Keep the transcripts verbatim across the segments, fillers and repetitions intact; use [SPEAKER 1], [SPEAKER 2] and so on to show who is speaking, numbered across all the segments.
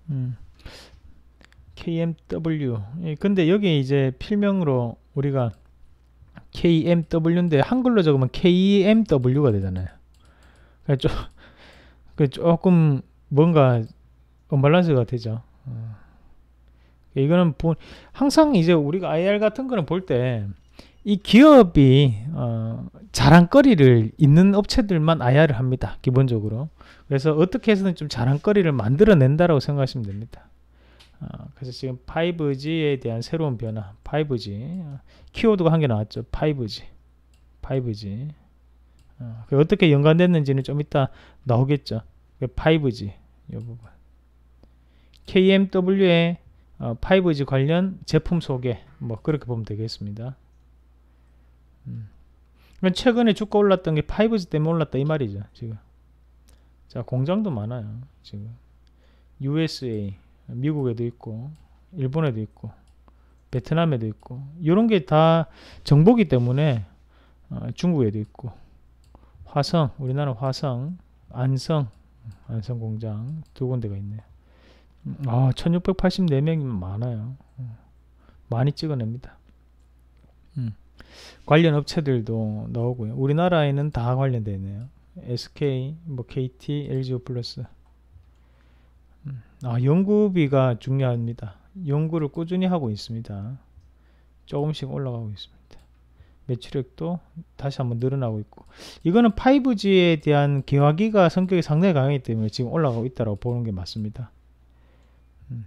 [SPEAKER 1] 음, 케이엠더블유. 예, 근데 여기 이제 필명으로 우리가 케이엠더블유인데 한글로 적으면 케이엠더블유가 되잖아요. 그러니까 좀, 그 조금 뭔가 언밸런스가 되죠. 어. 이거는 본, 항상 이제 우리가 아이알 같은 거는 볼 때 이 기업이 어, 자랑거리를 있는 업체들만 아이알을 합니다. 기본적으로. 그래서 어떻게 해서든 좀 자랑거리를 만들어낸다라고 생각하시면 됩니다. 어, 그래서 지금 파이브지에 대한 새로운 변화, 파이브지 어, 키워드가 한 개 나왔죠. 파이브지, 파이브지. 어, 어떻게 연관됐는지는 좀 이따 나오겠죠. 파이브지 이 부분. 케이엠더블유의 어, 파이브지 관련 제품 소개, 뭐 그렇게 보면 되겠습니다. 음. 최근에 주가 올랐던 게 파이브지 때문에 올랐다 이 말이죠. 지금 자, 공장도 많아요. 지금 유에스에이 미국에도 있고 일본에도 있고 베트남에도 있고 이런 게 다 정보기 때문에 어, 중국에도 있고 화성, 우리나라 화성, 안성, 안성 공장 두 군데가 있네요. 아, 천육백팔십사 명이면 많아요. 많이 찍어냅니다. 음. 관련 업체들도 나오고요. 우리나라에는 다 관련되어 있네요. 에스케이, 뭐 케이티, 엘지 플러스. 음. 아, 연구비가 중요합니다. 연구를 꾸준히 하고 있습니다. 조금씩 올라가고 있습니다. 매출액도 다시 한번 늘어나고 있고, 이거는 파이브지에 대한 개화기가 성격이 상당히 강하기 때문에 지금 올라가고 있다고 보는 게 맞습니다. 음.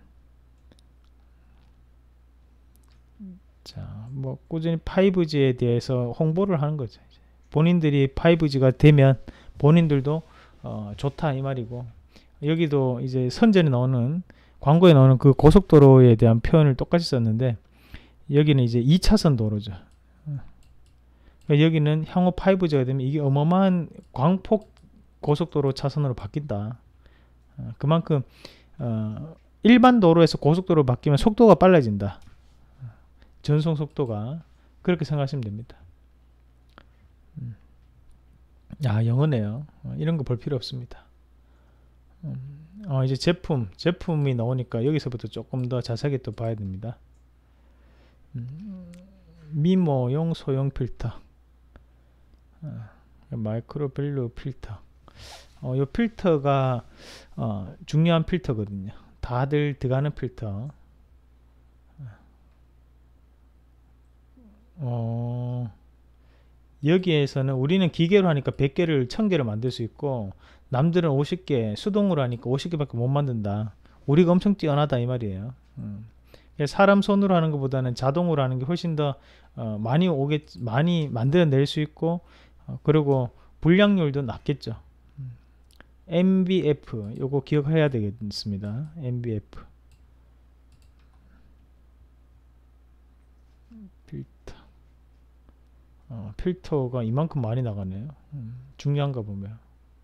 [SPEAKER 1] 자, 뭐 꾸준히 파이브지에 대해서 홍보를 하는 거죠. 본인들이 파이브지가 되면 본인들도 어, 좋다 이 말이고, 여기도 이제 선전에 나오는 광고에 나오는 그 고속도로에 대한 표현을 똑같이 썼는데 여기는 이제 이 차선 도로죠. 그러니까 여기는 향후 파이브지가 되면 이게 어마어마한 광폭 고속도로 차선으로 바뀐다. 어, 그만큼 어, 일반 도로에서 고속도로로 바뀌면 속도가 빨라진다. 전송 속도가. 그렇게 생각하시면 됩니다. 음. 야, 영어네요. 어, 이런 거 볼 필요 없습니다. 음. 어, 이제 제품 제품이 나오니까 여기서부터 조금 더 자세하게 또 봐야 됩니다. 음. 미모용 소형 필터, 어, 마이크로 밸류 필터. 어, 이 필터가 어, 중요한 필터거든요. 다들 들어가는 필터. 어, 여기에서는 우리는 기계로 하니까 백 개를 천 개를 만들 수 있고 남들은 오십 개, 수동으로 하니까 오십 개밖에 못 만든다. 우리가 엄청 뛰어나다 이 말이에요. 음. 사람 손으로 하는 것보다는 자동으로 하는 게 훨씬 더 어, 많이 오겠, 많이 만들어낼 수 있고 어, 그리고 불량률도 낮겠죠. 엠비에프 요거 기억해야 되겠습니다. 엠비에프 필터. 어, 필터가 이만큼 많이 나가네요. 음, 중요한가 보면.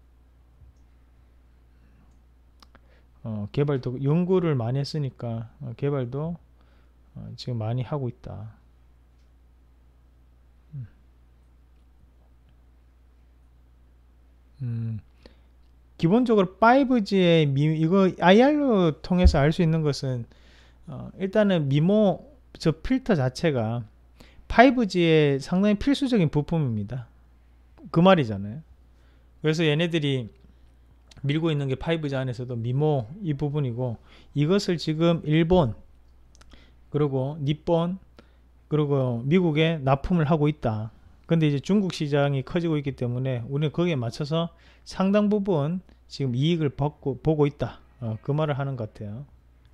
[SPEAKER 1] 어, 개발도 연구를 많이 했으니까 어, 개발도 어, 지금 많이 하고 있다. 음, 음, 기본적으로 파이브지의 미, 이거 아이알로 통해서 알 수 있는 것은 어, 일단은 미모 저 필터 자체가 파이브지의 상당히 필수적인 부품입니다. 그 말이잖아요. 그래서 얘네들이 밀고 있는 게 파이브지 안에서도 미모 이 부분이고, 이것을 지금 일본 그리고 니폰 그리고 미국에 납품을 하고 있다. 근데 이제 중국 시장이 커지고 있기 때문에 우리는 거기에 맞춰서 상당 부분 지금 이익을 받고 보고 있다. 어, 그 말을 하는 것 같아요.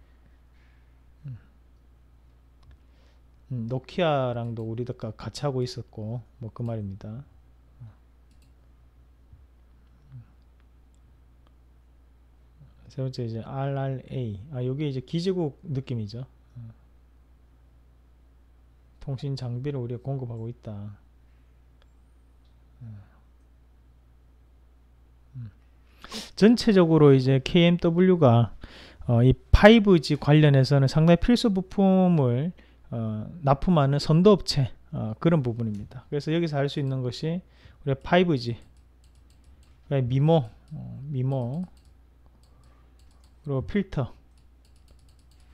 [SPEAKER 1] 음, 노키아랑도 우리도 같이 하고 있었고 뭐 그 말입니다. 세 번째 이제 알알에이. 아, 요게 이제 기지국 느낌이죠. 통신 장비를 우리가 공급하고 있다. 전체적으로 이제 케이엠더블유가 어, 이 파이브지 관련해서는 상당히 필수 부품을 어, 납품하는 선도업체 어, 그런 부분입니다. 그래서 여기서 알 수 있는 것이 우리 파이브지 미모 어, 미모 그리고 필터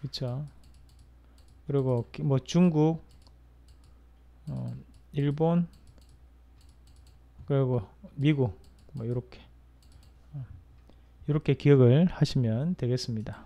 [SPEAKER 1] 그쵸. 그리고 기- 뭐 중국, 어, 일본, 그리고 미국 뭐 이렇게 이렇게 기억을 하시면 되겠습니다.